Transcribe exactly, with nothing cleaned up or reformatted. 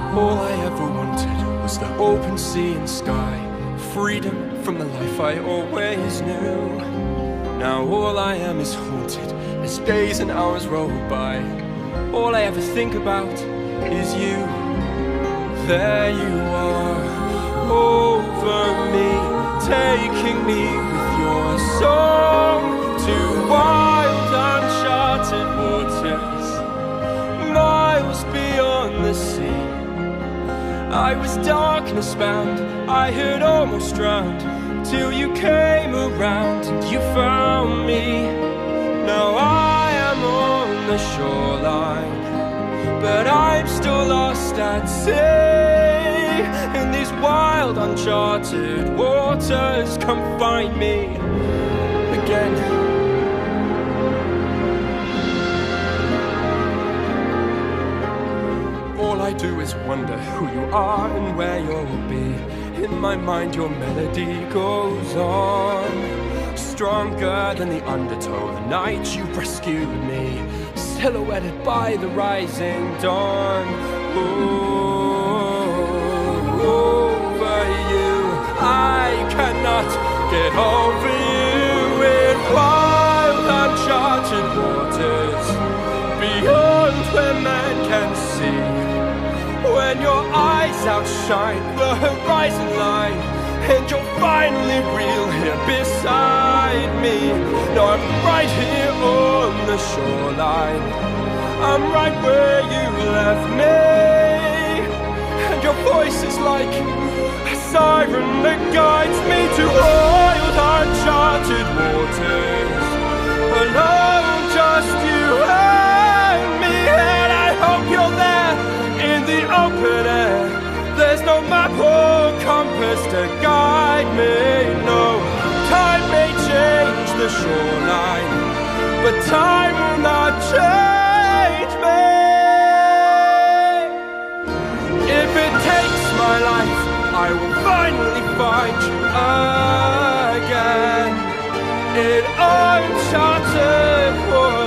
All I ever wanted was the open sea and sky, freedom from the life I always knew. Now all I am is haunted as days and hours roll by. All I ever think about is you. There you are, over me, taking me with your song to wild uncharted waters, miles beyond the sea. I was darkness bound, I had almost drowned, till you came around and you found me. Now I am on the shoreline, but I'm still lost at sea. In these wild uncharted waters, come find me again. All I do is wonder who you are and where you'll be. In my mind your melody goes on, stronger than the undertow. The night you rescued me, silhouetted by the rising dawn. Ooh, over you, I cannot get over you. In wild uncharted waters, beyond where man can see, when your eyes outshine the horizon line, and you're finally real here beside me. No, I'm right here on the shoreline, I'm right where you left me. And your voice is like a siren that guides me to wild uncharted waters, alone, just you and me. And I hope you're there in the open air. There's no map or compass to guide me. No, time may change the shoreline, but time will not change me. If it takes my life, I will finally find you again in uncharted waters.